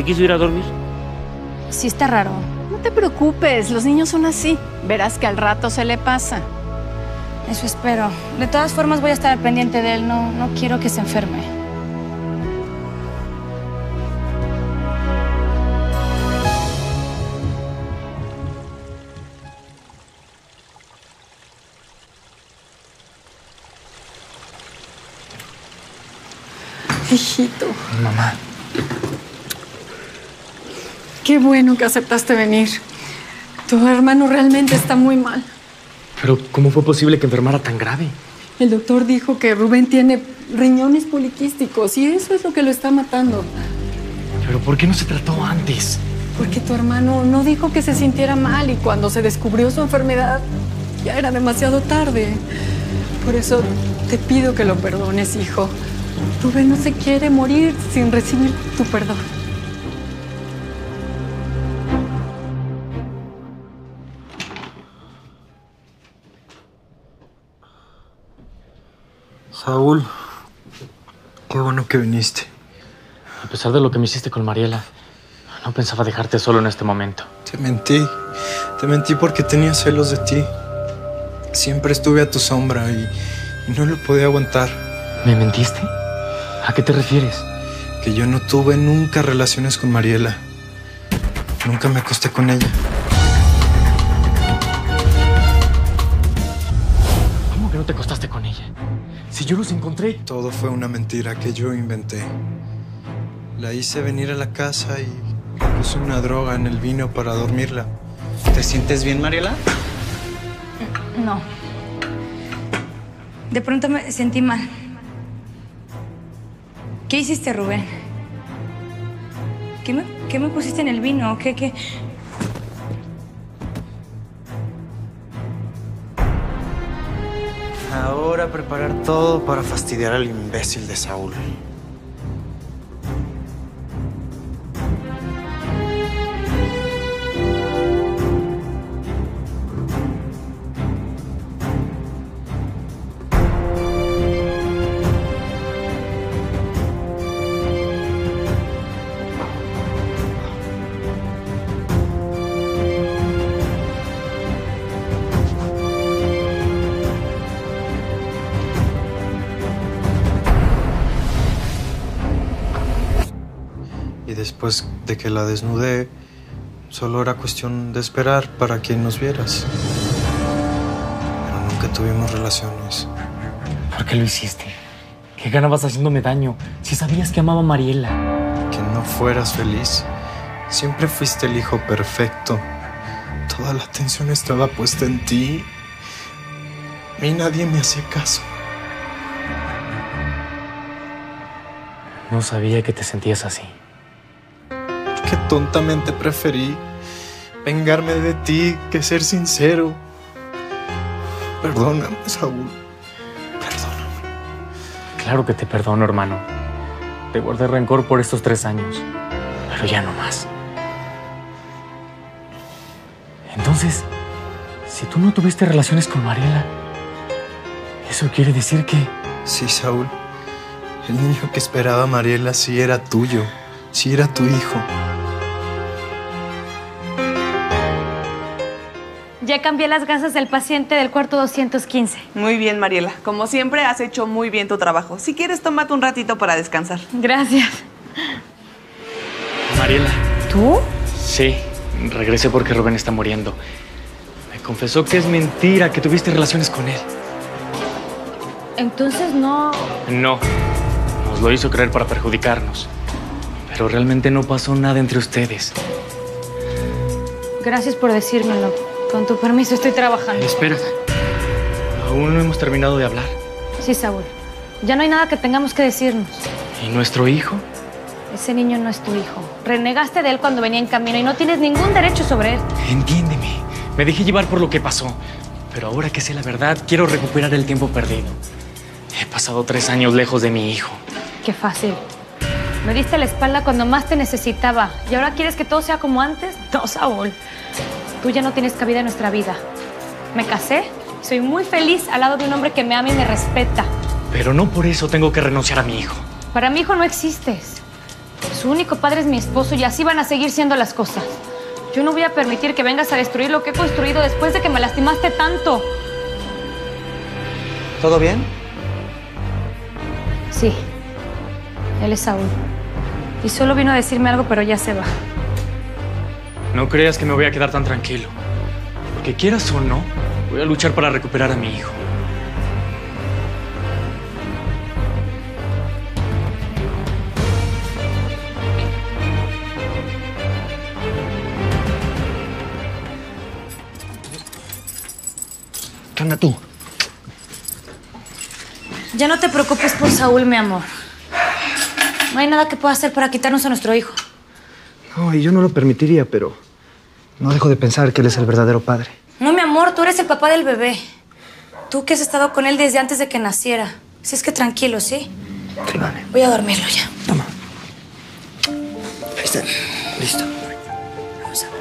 quiso ir a dormir. Sí está raro. No te preocupes, los niños son así. Verás que al rato se le pasa. Eso espero. De todas formas voy a estar al pendiente de él. No quiero que se enferme. Hijito. Mamá. Qué bueno que aceptaste venir. Tu hermano realmente está muy mal. Pero, ¿cómo fue posible que enfermara tan grave? El doctor dijo que Rubén tiene riñones poliquísticos y eso es lo que lo está matando. ¿Pero por qué no se trató antes? Porque tu hermano no dijo que se sintiera mal y cuando se descubrió su enfermedad ya era demasiado tarde. Por eso te pido que lo perdones, hijo. Rubén no se quiere morir sin recibir tu perdón. Saúl, qué bueno que viniste. A pesar de lo que me hiciste con Mariela, no pensaba dejarte solo en este momento. Te mentí porque tenía celos de ti. Siempre estuve a tu sombra y no lo podía aguantar. ¿Me mentiste? ¿A qué te refieres? Que yo no tuve nunca relaciones con Mariela. Nunca me acosté con ella. ¿Cómo que no te acostaste con ella? Si yo los encontré... Todo fue una mentira que yo inventé. La hice venir a la casa y le puse una droga en el vino para dormirla. ¿Te sientes bien, Mariela? No. De pronto me sentí mal. ¿Qué hiciste, Rubén? ¿Qué me pusiste en el vino? ¿Qué? Ahora preparar todo para fastidiar al imbécil de Saúl. Y después de que la desnudé, solo era cuestión de esperar para que nos vieras. Pero nunca tuvimos relaciones. ¿Por qué lo hiciste? ¿Qué ganabas haciéndome daño si sabías que amaba a Mariela? Que no fueras feliz. Siempre fuiste el hijo perfecto. Toda la atención estaba puesta en ti. Y nadie me hacía caso. No sabía que te sentías así. Que tontamente preferí vengarme de ti que ser sincero. Perdóname, Saúl. Perdóname. Claro que te perdono, hermano. Te guardé rencor por estos 3 años. Pero ya no más. Entonces, si tú no tuviste relaciones con Mariela, ¿eso quiere decir que...? Sí, Saúl. El niño que esperaba a Mariela sí era tuyo. Sí era tu hijo. Ya cambié las gasas del paciente del cuarto 215. Muy bien, Mariela. Como siempre, has hecho muy bien tu trabajo. Si quieres, tómate un ratito para descansar. Gracias. Mariela. ¿Tú? Sí, regresé porque Rubén está muriendo. Me confesó que es mentira que tuviste relaciones con él. Entonces no... No, nos lo hizo creer para perjudicarnos. Pero realmente no pasó nada entre ustedes. Gracias por decírmelo. Con tu permiso, estoy trabajando. Espera. Aún no hemos terminado de hablar. Sí, Saúl. Ya no hay nada que tengamos que decirnos. ¿Y nuestro hijo? Ese niño no es tu hijo. Renegaste de él cuando venía en camino y no tienes ningún derecho sobre él. Entiéndeme. Me dejé llevar por lo que pasó. Pero ahora que sé la verdad, quiero recuperar el tiempo perdido. He pasado 3 años lejos de mi hijo. Qué fácil. Me diste la espalda cuando más te necesitaba. ¿Y ahora quieres que todo sea como antes? No, Saúl. Tú ya no tienes cabida en nuestra vida. Me casé, soy muy feliz al lado de un hombre que me ama y me respeta. Pero no por eso tengo que renunciar a mi hijo. Para mi hijo no existes. Su único padre es mi esposo y así van a seguir siendo las cosas. Yo no voy a permitir que vengas a destruir lo que he construido después de que me lastimaste tanto. ¿Todo bien? Sí. Él es Saúl. Y solo vino a decirme algo, pero ya se va. No creas que me voy a quedar tan tranquilo. Porque quieras o no, voy a luchar para recuperar a mi hijo. ¿Qué onda tú? Ya no te preocupes por Saúl, mi amor. No hay nada que pueda hacer para quitarnos a nuestro hijo. No, y yo no lo permitiría, pero no dejo de pensar que él es el verdadero padre. No, mi amor, tú eres el papá del bebé. Tú que has estado con él desde antes de que naciera. Así es que tranquilo, ¿sí? Sí, vale. Voy a dormirlo ya. Toma. Ahí está. Listo. Vamos a ver.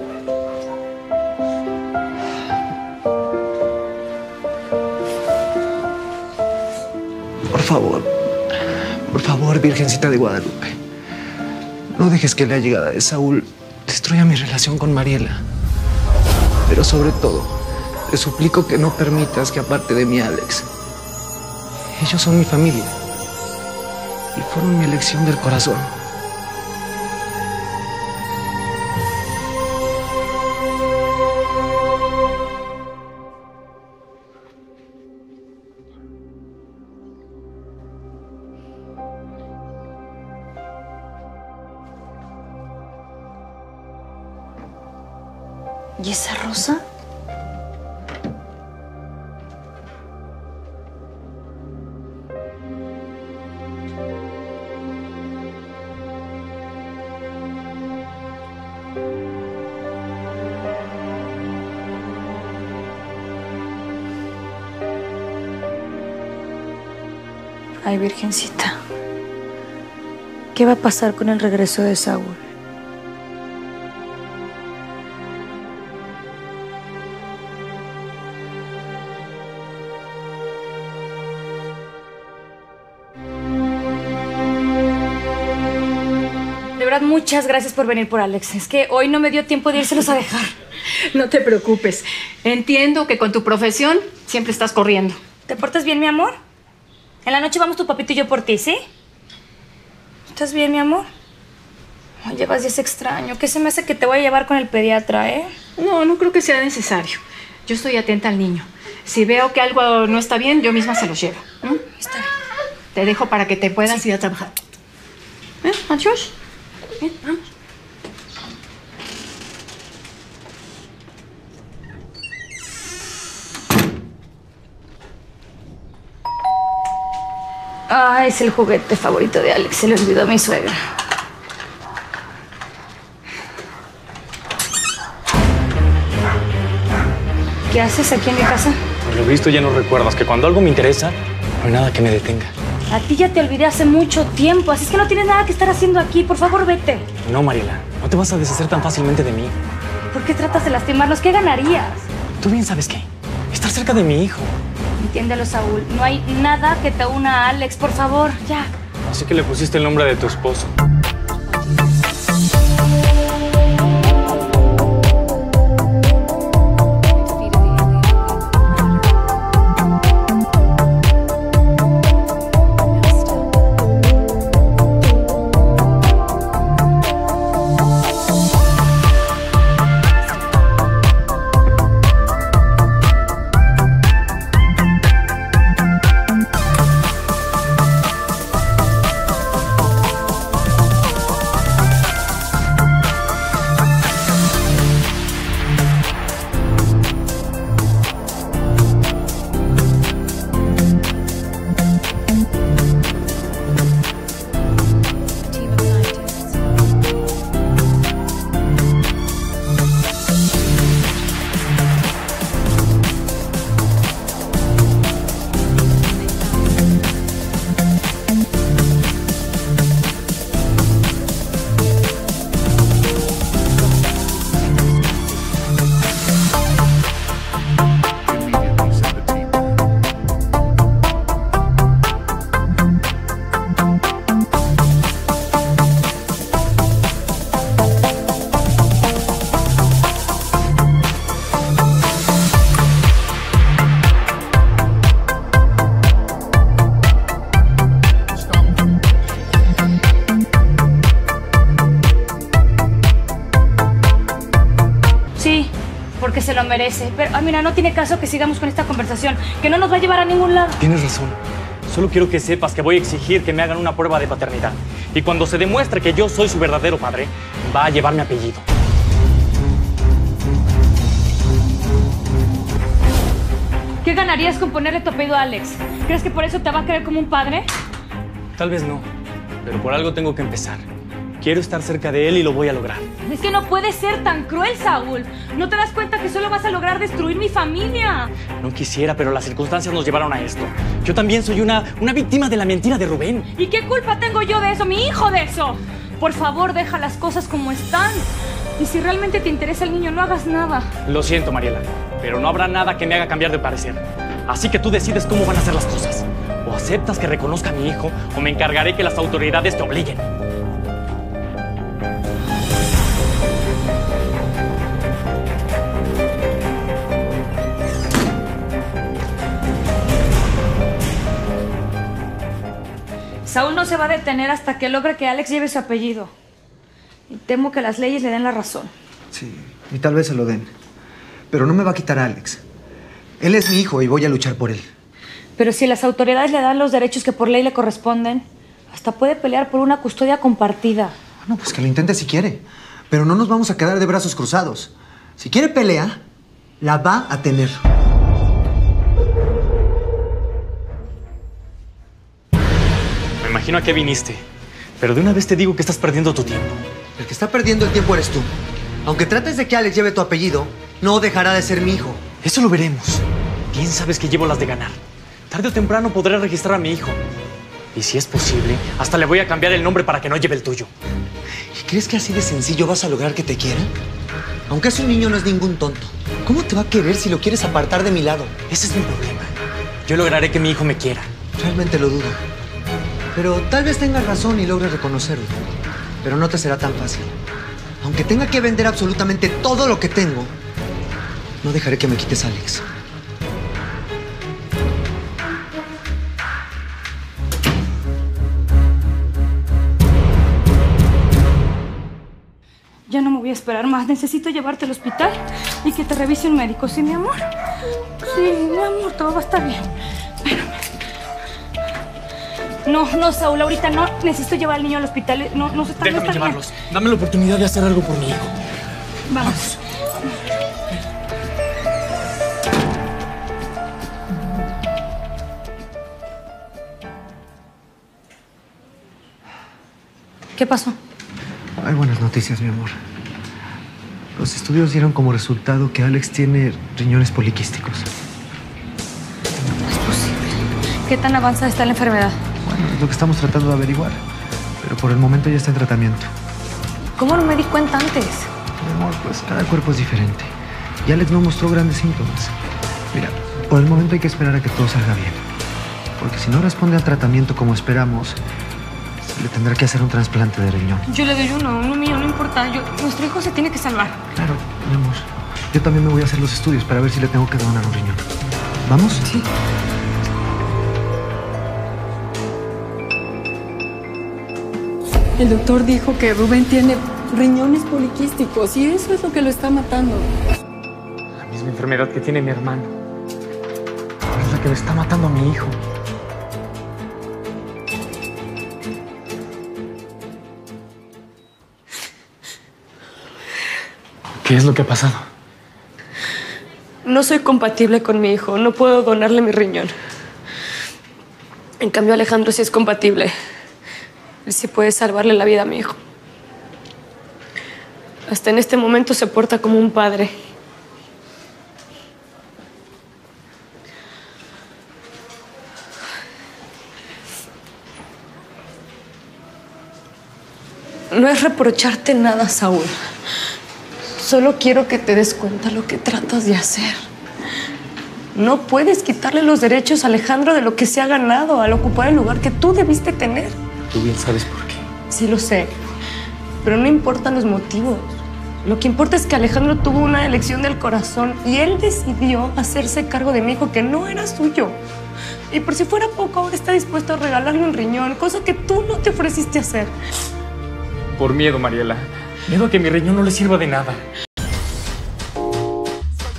Por favor, Virgencita de Guadalupe, no dejes que la llegada de Saúl destruya mi relación con Mariela. Pero sobre todo, te suplico que no permitas que aparte de mí, Alex. Ellos son mi familia y fueron mi elección del corazón. ¿Y esa rosa? Ay, Virgencita, ¿qué va a pasar con el regreso de Saúl? De verdad, muchas gracias por venir por Alex. Es que hoy no me dio tiempo de írselos a dejar. No te preocupes. Entiendo que con tu profesión siempre estás corriendo. ¿Te portas bien, mi amor? En la noche vamos tu papito y yo por ti, ¿sí? ¿Estás bien, mi amor? Ay, llevas días extraño. ¿Qué se me hace que te voy a llevar con el pediatra, eh? No, no creo que sea necesario. Yo estoy atenta al niño. Si veo que algo no está bien, yo misma se los llevo. Está bien. Te dejo para que te puedas ir a trabajar. Adiós. Bien, vamos. Ah, es el juguete favorito de Alex. Se le olvidó a mi suegra. ¿Qué haces aquí en mi casa? Por lo visto ya no recuerdas que cuando algo me interesa, no hay nada que me detenga. A ti ya te olvidé hace mucho tiempo, así es que no tienes nada que estar haciendo aquí. Por favor, vete. No, Mariela, no te vas a deshacer tan fácilmente de mí. ¿Por qué tratas de lastimarnos? ¿Qué ganarías? Tú bien sabes qué. Estar cerca de mi hijo. Entiéndelo, Saúl. No hay nada que te una a Alex. Por favor, ya. Así que le pusiste el nombre de tu esposo. porque se lo merece. Pero, mira, no tiene caso que sigamos con esta conversación, que no nos va a llevar a ningún lado. Tienes razón. Solo quiero que sepas que voy a exigir que me hagan una prueba de paternidad. Y cuando se demuestre que yo soy su verdadero padre, va a llevar mi apellido. ¿Qué ganarías con ponerle tu apellido a Alex? ¿Crees que por eso te va a querer como un padre? Tal vez no, pero por algo tengo que empezar. Quiero estar cerca de él y lo voy a lograr. Es que no puedes ser tan cruel, Saúl. ¿No te das cuenta que solo vas a lograr destruir mi familia? No quisiera, pero las circunstancias nos llevaron a esto. Yo también soy una víctima de la mentira de Rubén. ¿Y qué culpa tengo yo de eso, mi hijo de eso? Por favor, deja las cosas como están. Y si realmente te interesa el niño, no hagas nada. Lo siento, Mariela, pero no habrá nada que me haga cambiar de parecer. Así que tú decides cómo van a ser las cosas. O aceptas que reconozca a mi hijo, o me encargaré que las autoridades te obliguen. Saúl no se va a detener hasta que logre que Alex lleve su apellido. Y temo que las leyes le den la razón. Sí, y tal vez se lo den. Pero no me va a quitar a Alex. Él es mi hijo y voy a luchar por él. Pero si las autoridades le dan los derechos que por ley le corresponden, hasta puede pelear por una custodia compartida. Bueno, pues que lo intente si quiere. Pero no nos vamos a quedar de brazos cruzados. Si quiere pelea, la va a tener. Me imagino a qué viniste, pero de una vez te digo que estás perdiendo tu tiempo. El que está perdiendo el tiempo eres tú. Aunque trates de que Alex lleve tu apellido, no dejará de ser mi hijo. Eso lo veremos. Bien sabes que llevo las de ganar. Tarde o temprano podré registrar a mi hijo. Y si es posible, hasta le voy a cambiar el nombre para que no lleve el tuyo. ¿Y crees que así de sencillo vas a lograr que te quiera? Aunque es un niño, no es ningún tonto. ¿Cómo te va a querer si lo quieres apartar de mi lado? Ese es mi problema. Yo lograré que mi hijo me quiera. Realmente lo dudo. Pero tal vez tengas razón y logres reconocerlo. Pero no te será tan fácil. Aunque tenga que vender absolutamente todo lo que tengo, no dejaré que me quites a Alex. Ya no me voy a esperar más. Necesito llevarte al hospital y que te revise un médico. ¿Sí, mi amor? Sí, mi amor, todo va a estar bien. Espérame. No, Saúl, ahorita no. Necesito llevar al niño al hospital. No se está Déjame llevarlos. Dame la oportunidad de hacer algo por mi hijo. Vamos. ¿Qué pasó? Hay buenas noticias, mi amor. Los estudios dieron como resultado que Alex tiene riñones poliquísticos. No es posible. ¿Qué tan avanzada está la enfermedad? Bueno, es lo que estamos tratando de averiguar. Pero por el momento ya está en tratamiento. ¿Cómo no me di cuenta antes? Mi amor, pues cada cuerpo es diferente. Y Alex no mostró grandes síntomas. Mira, por el momento hay que esperar a que todo salga bien. Porque si no responde al tratamiento como esperamos, le tendrá que hacer un trasplante de riñón. Yo le doy uno mío, no importa. Nuestro hijo se tiene que salvar. Claro, mi amor. Yo también me voy a hacer los estudios para ver si le tengo que donar un riñón. ¿Vamos? Sí. El doctor dijo que Rubén tiene riñones poliquísticos y eso es lo que lo está matando. La misma enfermedad que tiene mi hermano. Es la que le está matando a mi hijo. ¿Qué es lo que ha pasado? No soy compatible con mi hijo. No puedo donarle mi riñón. En cambio, Alejandro sí es compatible. Él sí puede salvarle la vida a mi hijo. Hasta en este momento se porta como un padre. No es reprocharte nada, Saúl. Solo quiero que te des cuenta lo que tratas de hacer. No puedes quitarle los derechos a Alejandro de lo que se ha ganado al ocupar el lugar que tú debiste tener. Tú bien sabes por qué. Sí lo sé, pero no importan los motivos. Lo que importa es que Alejandro tuvo una elección del corazón y él decidió hacerse cargo de mi hijo que no era suyo. Y por si fuera poco, ahora está dispuesto a regalarle un riñón, cosa que tú no te ofreciste hacer. Por miedo, Mariela. Miedo a que mi riñón no le sirva de nada.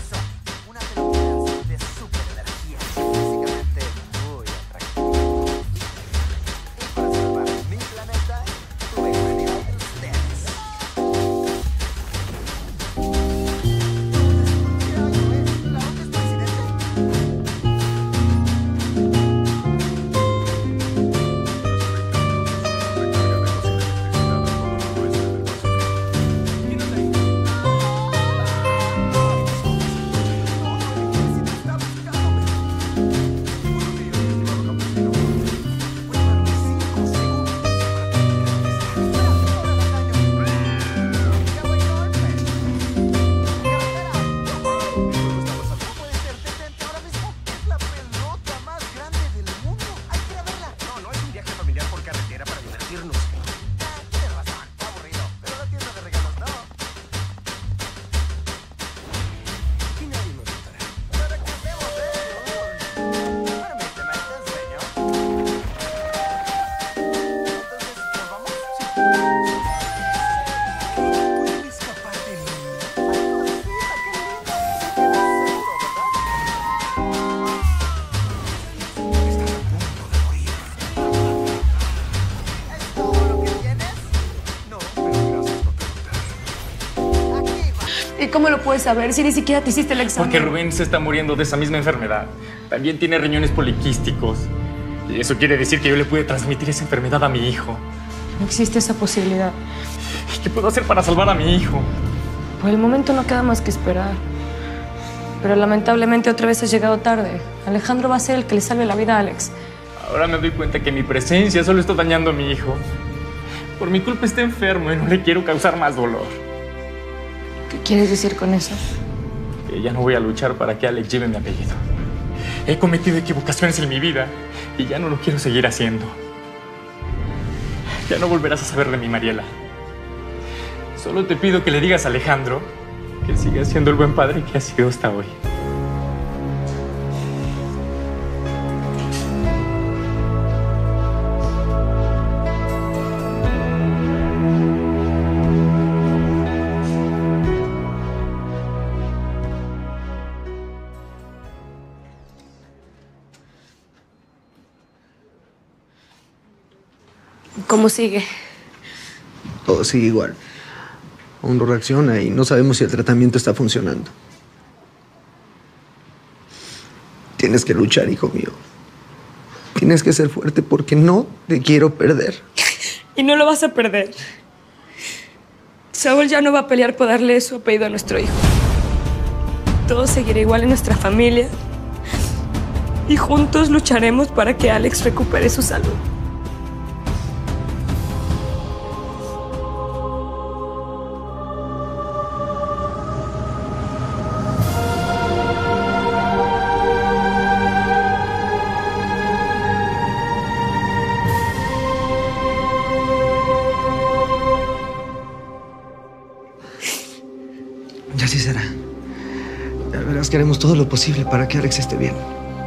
¿Y cómo lo puedes saber si ni siquiera te hiciste el examen? Porque Rubén se está muriendo de esa misma enfermedad. También tiene riñones poliquísticos. Y eso quiere decir que yo le pude transmitir esa enfermedad a mi hijo. No existe esa posibilidad. ¿Qué puedo hacer para salvar a mi hijo? Por el momento no queda más que esperar. Pero lamentablemente otra vez has llegado tarde. Alejandro va a ser el que le salve la vida a Alex. Ahora me doy cuenta que mi presencia solo está dañando a mi hijo. Por mi culpa está enfermo y no le quiero causar más dolor. ¿Qué quieres decir con eso? Que ya no voy a luchar para que Alex lleve mi apellido. He cometido equivocaciones en mi vida y ya no lo quiero seguir haciendo. Ya no volverás a saber de mi Mariela. Solo te pido que le digas a Alejandro que siga siendo el buen padre que ha sido hasta hoy. ¿Cómo sigue? Todo sigue igual. Aún no reacciona y no sabemos si el tratamiento está funcionando. Tienes que luchar, hijo mío. Tienes que ser fuerte porque no te quiero perder. Y no lo vas a perder. Saúl ya no va a pelear por darle su apellido a nuestro hijo. Todo seguirá igual en nuestra familia. Y juntos lucharemos para que Alex recupere su salud. Y así será. Ya verás que haremos todo lo posible para que Alex esté bien.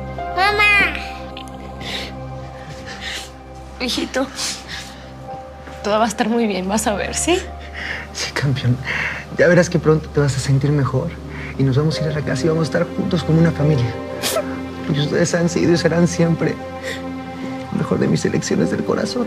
Hijito, todo va a estar muy bien, vas a ver, ¿sí? Sí, campeón. Ya verás que pronto te vas a sentir mejor. Y nos vamos a ir a la casa y vamos a estar juntos como una familia. Porque ustedes han sido y serán siempre lo mejor de mis elecciones del corazón.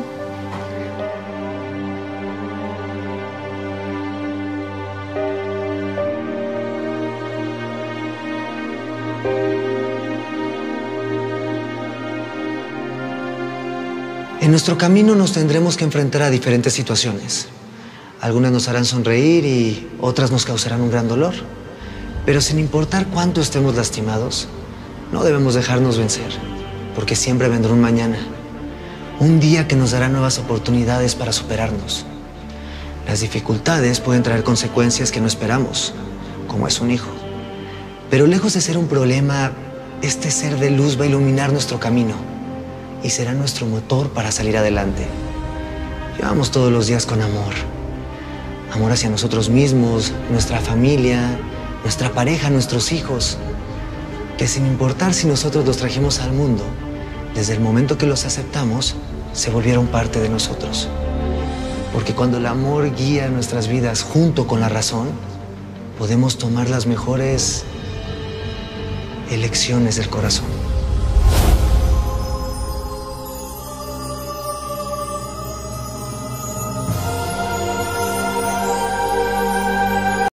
En nuestro camino nos tendremos que enfrentar a diferentes situaciones. Algunas nos harán sonreír y otras nos causarán un gran dolor. Pero sin importar cuánto estemos lastimados, no debemos dejarnos vencer, porque siempre vendrá un mañana. Un día que nos dará nuevas oportunidades para superarnos. Las dificultades pueden traer consecuencias que no esperamos, como es un hijo. Pero lejos de ser un problema, este ser de luz va a iluminar nuestro camino y será nuestro motor para salir adelante. Llevamos todos los días con amor. Amor hacia nosotros mismos, nuestra familia, nuestra pareja, nuestros hijos. Que sin importar si nosotros los trajimos al mundo, desde el momento que los aceptamos, se volvieron parte de nosotros. Porque cuando el amor guía nuestras vidas junto con la razón, podemos tomar las mejores elecciones del corazón.